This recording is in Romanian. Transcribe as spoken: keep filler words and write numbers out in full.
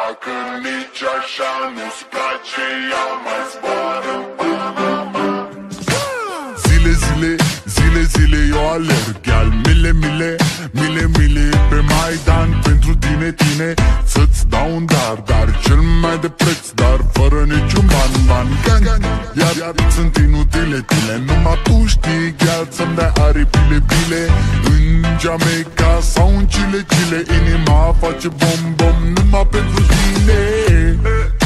dacă nici așa nu-ți place, ea mai zboară Panama. Zile, zile, zile, zile eu alerg, al mile, mile, mile, mile pe Maidan pentru tine, tine, să-ți dau un dar, dar cel mai de preț, dar fără niciun ban, ban, gang, iar, iar sunt inutile tine, numai tu știi, gheal, să-mi dai aripile, bile, în Jamaica sau în Chile, Chile, inima face bom, bom, numai pentru tine.